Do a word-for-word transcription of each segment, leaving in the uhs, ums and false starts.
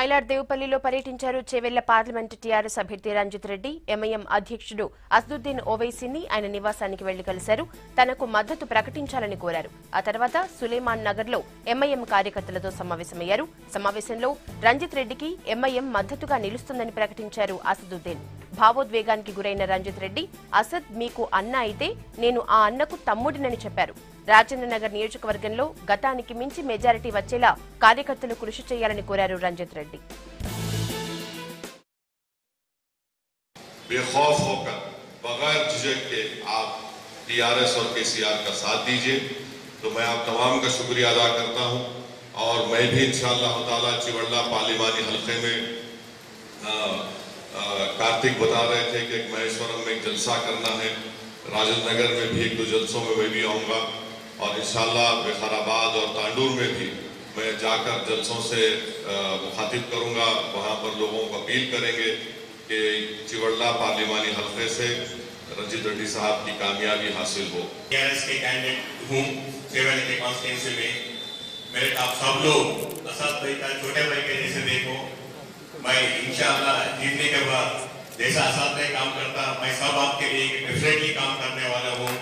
మైలాడ్ దేవుపల్లిలో పర్యటించారు Chevella parliament TRS అభ్యర్థి Ranjith Reddy. MIM అధ్యక్షుడు అసదుద్దీన్ ఓవైసీని ఆయన నివాసానికి వెళ్లి కలిశారు. తనకు మద్దతు ప్రకటించాలని కోరారు. ఆ తర్వాత సులేమాన్ నగర్ లో ఎంఐఎం కార్యకర్తలతో సమావేశమయ్యారు. సమావేశంలో రంజిత్ రెడ్డికి ఎంఐఎం మద్దతుగా నిలుస్తుందని ప్రకటించారు అసదుద్దీన్. భావోద్వేగానికి గురైన రంజిత్ రెడ్డి, అసద్ మీకు అన్న అయితే నేను ఆ అన్నకు తమ్ముడినని చెప్పారు. రాజేంద్రనగర్ నియోజకవర్గంలో గతానికి మించి మెజారిటీ వచ్చేలా కార్యకర్తలు కృషి చేయాలని కోరారు రంజిత్ రెడ్డి. बेखौफ होकर बगैर झिझक के आप टीआरएस और केसीआर का साथ दीजिए, तो मैं आप तमाम का शुक्रिया अदा करता हूं। और मैं भी इंशाअल्लाह ताला चिवड़ला पार्लिमानी हल्के में आ, आ, कार्तिक बता रहे थे कि महेश्वरम में एक जलसा करना है, राजेंद्र नगर में भी एक दो जलसों में मैं भी आऊँगा और इंशाअल्लाह विकाराबाद और तांडूर में भी मैं जाकर जलसों से मुखातिब करूँगा। वहाँ पर लोगों को अपील करेंगे कि चिवड़ला पार्लिमानी हल्के से रंजित रेड्डी साहब की कामयाबी हासिल हो। टीआरएस के कैंडिडेट हूँ सेवन के कॉन्स्टिट्यूंसी में। मेरे आप सब लोग असद भाई का छोटे भाई के जैसे देखो। मैं इंशाअल्लाह जीतने के बाद जैसा असद भाई काम करता मैं सब आपके लिए डेफिनेटली काम करने वाला हूँ।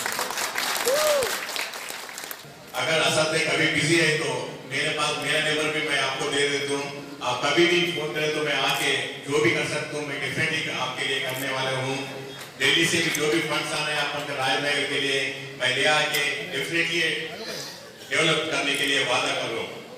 अगर असद भाई कभी बिजी है तो मेरे पास मेरा नंबर भी मैं आपको दे देता हूँ। आप कभी भी फोन करें तो मैं आके जो भी कर सकता हूँ मैं डेफिनेटली आपके लिए करने वाला हूँ। दिल्ली से भी जो भी फंड्स आने हैं अपन राजनगर के लिए मैं ले आके डेफिनेटली डेवलप करने के लिए वादा कर रहा हूँ।